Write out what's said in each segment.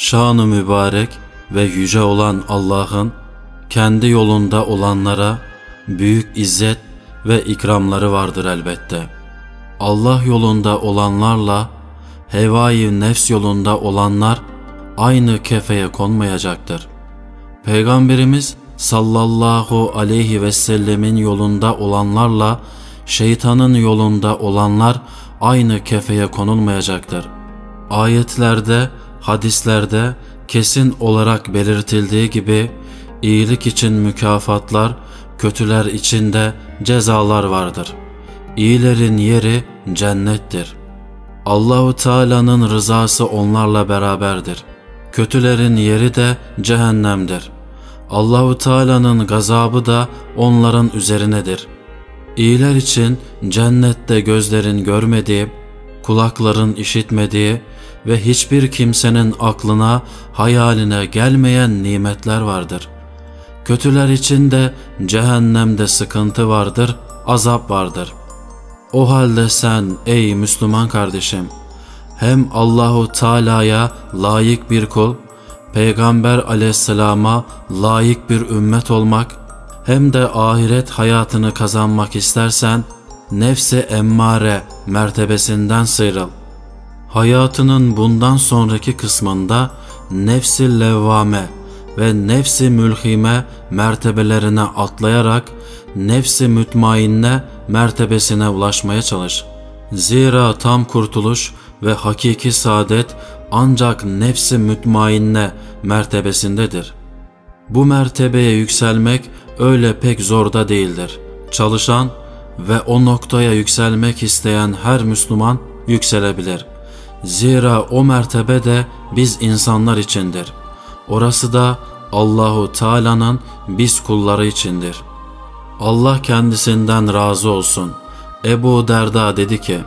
Şanı mübarek ve yüce olan Allah'ın kendi yolunda olanlara büyük izzet ve ikramları vardır elbette. Allah yolunda olanlarla hevai nefs yolunda olanlar aynı kefeye konmayacaktır. Peygamberimiz sallallahu aleyhi ve sellemin yolunda olanlarla şeytanın yolunda olanlar aynı kefeye konulmayacaktır. Ayetlerde, hadislerde kesin olarak belirtildiği gibi iyilik için mükafatlar, kötüler için de cezalar vardır. İyilerin yeri cennettir. Allahu Teala'nın rızası onlarla beraberdir. Kötülerin yeri de cehennemdir. Allahu Teala'nın gazabı da onların üzerinedir. İyiler için cennette gözlerin görmediği, kulakların işitmediği ve hiçbir kimsenin aklına, hayaline gelmeyen nimetler vardır. Kötüler için de cehennemde sıkıntı vardır, azap vardır. O halde sen ey Müslüman kardeşim, hem Allahu Teala'ya layık bir kul, Peygamber aleyhisselama layık bir ümmet olmak, hem de ahiret hayatını kazanmak istersen, nefsi emmare mertebesinden sıyrıl. Hayatının bundan sonraki kısmında nefsi levvame ve nefsi mülhime mertebelerine atlayarak nefsi mütmainne mertebesine ulaşmaya çalış. Zira tam kurtuluş ve hakiki saadet ancak nefsi mütmainne mertebesindedir. Bu mertebeye yükselmek öyle pek zor da değildir. Çalışan ve o noktaya yükselmek isteyen her Müslüman yükselebilir. Zira o mertebe de biz insanlar içindir. Orası da Allahu Teala'nın biz kulları içindir. Allah kendisinden razı olsun. Ebu Derda dedi ki,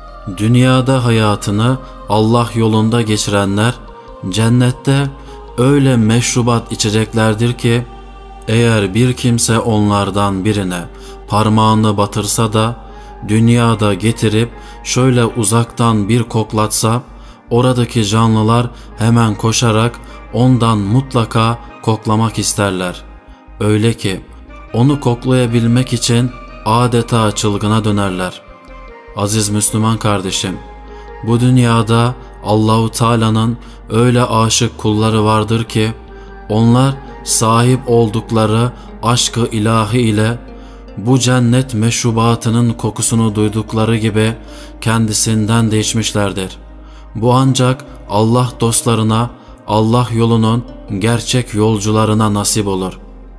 dünyada hayatını Allah yolunda geçirenler cennette öyle meşrubat içeceklerdir ki, eğer bir kimse onlardan birine parmağını batırsa da dünyada getirip şöyle uzaktan bir koklatsa, oradaki canlılar hemen koşarak ondan mutlaka koklamak isterler. Öyle ki onu koklayabilmek için adeta çılgına dönerler. Aziz Müslüman kardeşim, bu dünyada Allahu Teala'nın öyle aşık kulları vardır ki, onlar sahip oldukları aşk-ı ilahi ile bu cennet meşrubatının kokusunu duydukları gibi kendisinden de içmişlerdir. Bu ancak Allah dostlarına, Allah yolunun gerçek yolcularına nasip olur.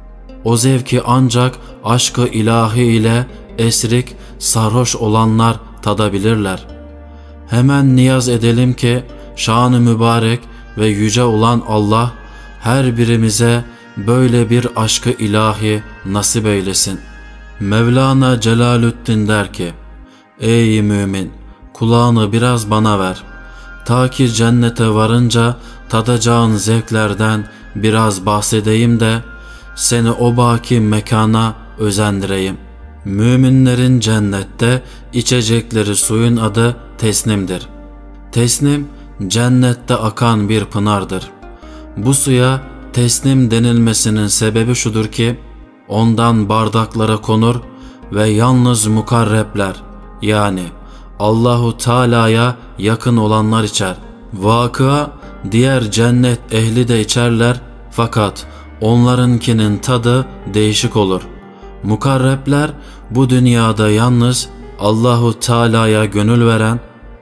O zevki ancak aşk-ı ilahi ile esrik, sarhoş olanlar tadabilirler. Hemen niyaz edelim ki şanı mübarek ve yüce olan Allah her birimize böyle bir aşk-ı ilahi nasip eylesin. Mevlana Celalüddin der ki, ey mümin, kulağını biraz bana ver. Ta ki cennete varınca tadacağın zevklerden biraz bahsedeyim de seni o baki mekana özendireyim. Müminlerin cennette içecekleri suyun adı tesnimdir. Tesnim, cennette akan bir pınardır. Bu suya tesnim denilmesinin sebebi şudur ki, ondan bardaklara konur ve yalnız mukarrebler, yani Allahu Teala'ya yakın olanlar içer. Vakıa, diğer cennet ehli de içerler, fakat onlarınkinin tadı değişik olur. Mukarrebler bu dünyada yalnız Allahu Teala'ya gönül veren,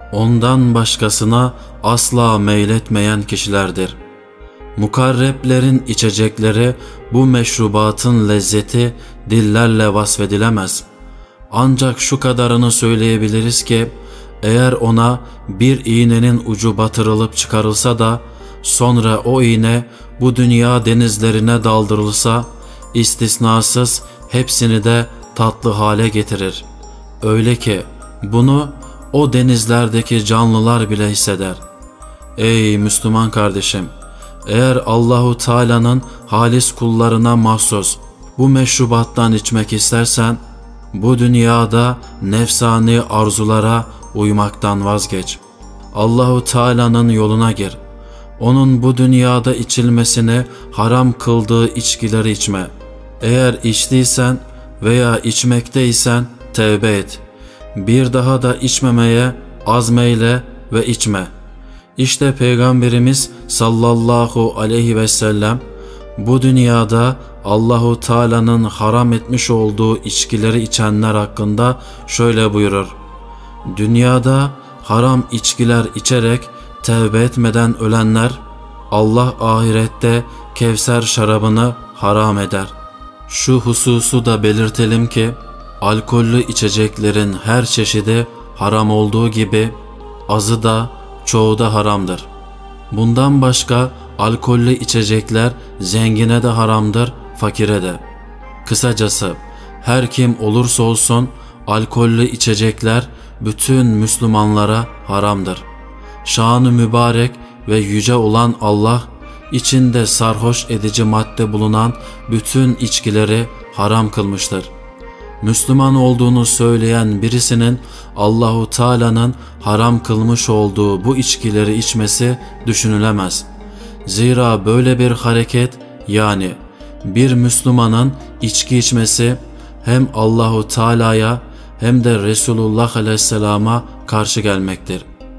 ondan başkasına asla meyletmeyen kişilerdir. Mukarreblerin içecekleri bu meşrubatın lezzeti dillerle vasfedilemez. Ancak şu kadarını söyleyebiliriz ki, eğer ona bir iğnenin ucu batırılıp çıkarılsa da sonra o iğne bu dünya denizlerine daldırılsa, istisnasız hepsini de tatlı hale getirir. Öyle ki bunu o denizlerdeki canlılar bile hisseder. Ey Müslüman kardeşim, eğer Allahu Teala'nın halis kullarına mahsus bu meşrubattan içmek istersen, bu dünyada nefsani arzulara uymaktan vazgeç. Allahu Teala'nın yoluna gir. onun bu dünyada içilmesini haram kıldığı içkileri içme. Eğer içtiysen veya içmekteysen tevbe et. Bir daha da içmemeye azmeyle ve içme. İşte Peygamberimiz sallallahu aleyhi ve sellem bu dünyada Allahu Teala'nın haram etmiş olduğu içkileri içenler hakkında şöyle buyurur: dünyada haram içkiler içerek tevbe etmeden ölenler, Allah ahirette Kevser şarabını haram eder. Şu hususu da belirtelim ki, alkollü içeceklerin her çeşidi haram olduğu gibi, azı da çoğu da haramdır. Bundan başka alkollü içecekler zengine de haramdır, fakire de. Kısacası her kim olursa olsun alkollü içecekler bütün Müslümanlara haramdır. Şanı mübarek ve yüce olan Allah, içinde sarhoş edici madde bulunan bütün içkileri haram kılmıştır. Müslüman olduğunu söyleyen birisinin Allahu Teala'nın haram kılmış olduğu bu içkileri içmesi düşünülemez. Zira böyle bir hareket, yani bir Müslümanın içki içmesi hem Allahu Teala'ya hem de Resulullah Aleyhisselam'a karşı gelmektir.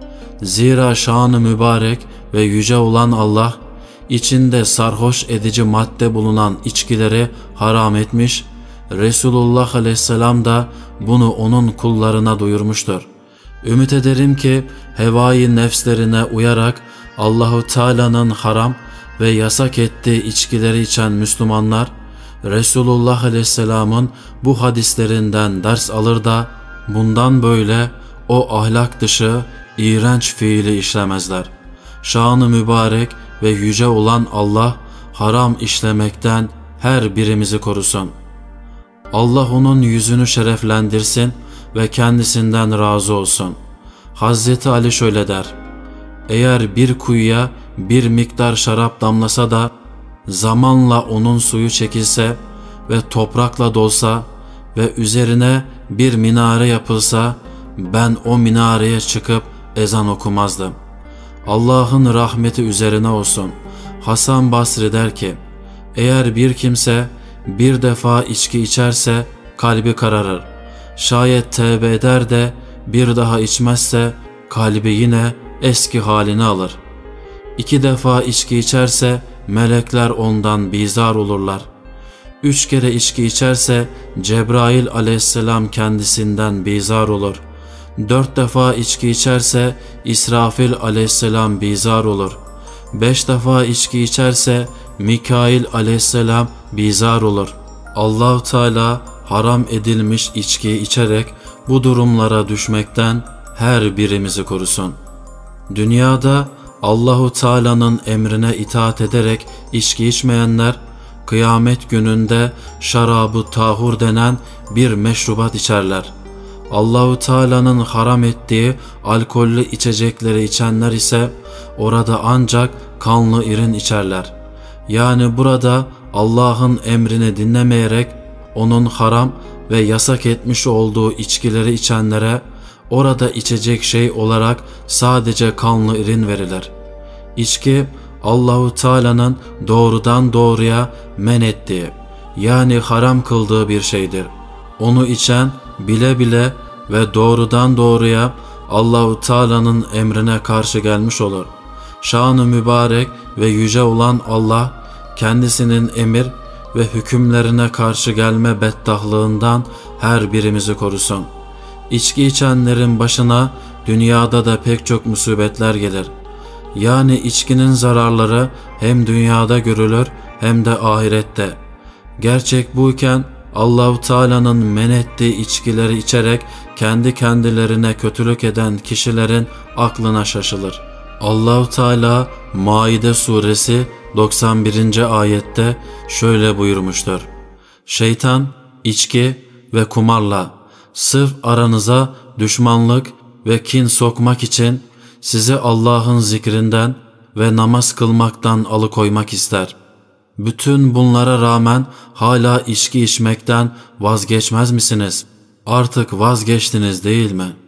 Zira şanı mübarek ve yüce olan Allah, içinde sarhoş edici madde bulunan içkileri haram etmiş, Resulullah Aleyhisselam da bunu onun kullarına duyurmuştur. Ümit ederim ki hevai nefslerine uyarak Allahu Teala'nın haram ve yasak ettiği içkileri içen Müslümanlar, Resulullah Aleyhisselam'ın bu hadislerinden ders alır da bundan böyle o ahlak dışı iğrenç fiili işlemezler. Şanı mübarek ve yüce olan Allah haram işlemekten her birimizi korusun. Allah onun yüzünü şereflendirsin ve kendisinden razı olsun. Hazreti Ali şöyle der: eğer bir kuyuya bir miktar şarap damlasa da zamanla onun suyu çekilse ve toprakla dolsa ve üzerine bir minare yapılsa, ben o minareye çıkıp ezan okumazdım. Allah'ın rahmeti üzerine olsun. Hasan Basri der ki, eğer bir kimse bir defa içki içerse kalbi kararır. Şayet tevbe eder de bir daha içmezse kalbi yine eski halini alır. 2 defa içki içerse melekler ondan bizar olurlar. 3 kere içki içerse Cebrail aleyhisselam kendisinden bizar olur. 4 defa içki içerse İsrafil aleyhisselam bizar olur. 5 defa içki içerse Mikail aleyhisselam bizar olur. Allah-u Teala haram edilmiş içkiyi içerek bu durumlara düşmekten her birimizi korusun. Dünyada Allah-u Teala'nın emrine itaat ederek içki içmeyenler, kıyamet gününde şarabı tahur denen bir meşrubat içerler. Allah-u Teala'nın haram ettiği alkollü içecekleri içenler ise orada ancak kanlı irin içerler. Yani burada Allah'ın emrini dinlemeyerek onun haram ve yasak etmiş olduğu içkileri içenlere orada içecek şey olarak sadece kanlı irin verilir. İçki Allah-u Teala'nın doğrudan doğruya men ettiği, yani haram kıldığı bir şeydir. Onu içen bile bile ve doğrudan doğruya Allah-u Teala'nın emrine karşı gelmiş olur. Şanı mübarek ve yüce olan Allah, kendisinin emir ve hükümlerine karşı gelme beddahlığından her birimizi korusun. İçki içenlerin başına dünyada da pek çok musibetler gelir. Yani içkinin zararları hem dünyada görülür hem de ahirette. Gerçek buyken Allah-u Teala'nın men ettiği içkileri içerek kendi kendilerine kötülük eden kişilerin aklına şaşılır. Allah-u Teala Maide suresi 91. ayette şöyle buyurmuştur: şeytan içki ve kumarla sırf aranıza düşmanlık ve kin sokmak için sizi Allah'ın zikrinden ve namaz kılmaktan alıkoymak ister. Bütün bunlara rağmen hala içki içmekten vazgeçmez misiniz? Artık vazgeçtiniz değil mi?